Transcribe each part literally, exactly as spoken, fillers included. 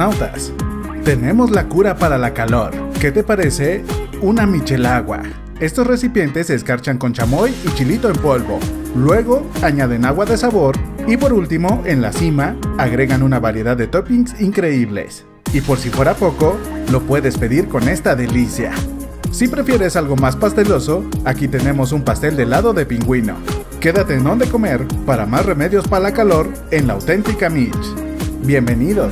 astronautas. Tenemos la cura para la calor. ¿Qué te parece? Una michelagua. Estos recipientes se escarchan con chamoy y chilito en polvo. Luego añaden agua de sabor y por último, en la cima, agregan una variedad de toppings increíbles. Y por si fuera poco, lo puedes pedir con esta delicia. Si prefieres algo más pasteloso, aquí tenemos un pastel de helado de pingüino. Quédate en Donde Comer para más remedios para la calor en la auténtica Mitch. Bienvenidos.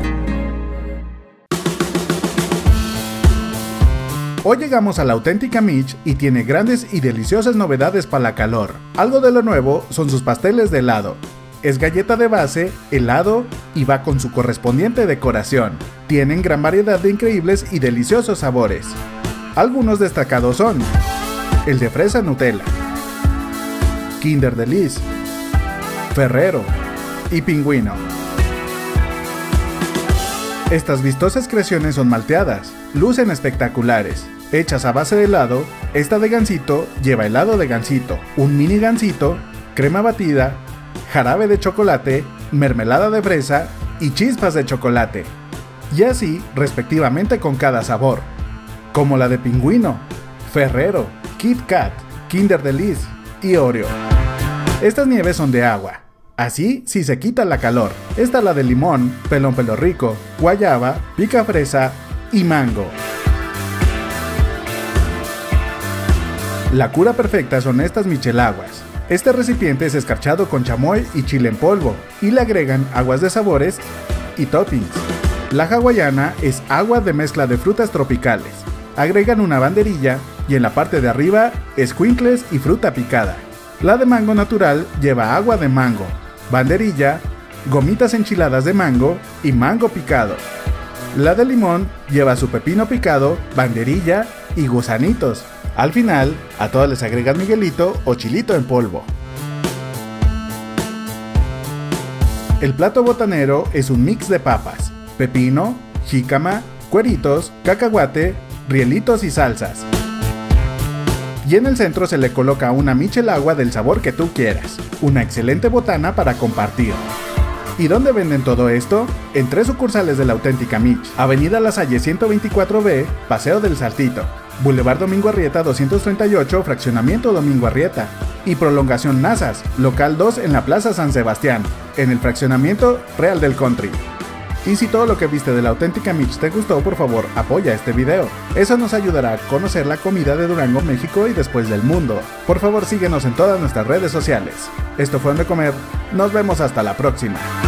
Hoy llegamos a la auténtica Mitch y tiene grandes y deliciosas novedades para la calor. Algo de lo nuevo son sus pasteles de helado. Es galleta de base, helado y va con su correspondiente decoración. Tienen gran variedad de increíbles y deliciosos sabores. Algunos destacados son el de fresa Nutella, Kinder Delice, Ferrero y Pingüino. Estas vistosas creaciones son malteadas, lucen espectaculares. Hechas a base de helado, esta de gansito lleva helado de gansito, un mini gansito, crema batida, jarabe de chocolate, mermelada de fresa y chispas de chocolate. Y así, respectivamente con cada sabor. Como la de Pingüino, Ferrero, Kit Kat, Kinder Delice y Oreo. Estas nieves son de agua. Así sí se quita la calor. Esta la de limón, pelón pelo rico, guayaba, pica fresa y mango. La cura perfecta son estas michelaguas. Este recipiente es escarchado con chamoy y chile en polvo y le agregan aguas de sabores y toppings. La hawaiana es agua de mezcla de frutas tropicales. Agregan una banderilla y en la parte de arriba escuincles y fruta picada. La de mango natural lleva agua de mango, banderilla, gomitas enchiladas de mango y mango picado. La de limón lleva su pepino picado, banderilla y gusanitos. Al final, a todas les agregan miguelito o chilito en polvo. El plato botanero es un mix de papas, pepino, jícama, cueritos, cacahuate, rielitos y salsas. Y en el centro se le coloca una michelagua del sabor que tú quieras. Una excelente botana para compartir. ¿Y dónde venden todo esto? En tres sucursales de la auténtica Mitch. Avenida La Salle ciento veinticuatro B, Paseo del Saltito. Boulevard Domingo Arrieta doscientos treinta y ocho, Fraccionamiento Domingo Arrieta. Y Prolongación Nazas, Local dos en la Plaza San Sebastián, en el Fraccionamiento Real del Country. Y si todo lo que viste de la auténtica Mitch te gustó, por favor, apoya este video. Eso nos ayudará a conocer la comida de Durango, México y después del mundo. Por favor, síguenos en todas nuestras redes sociales. Esto fue Donde Comer. Nos vemos hasta la próxima.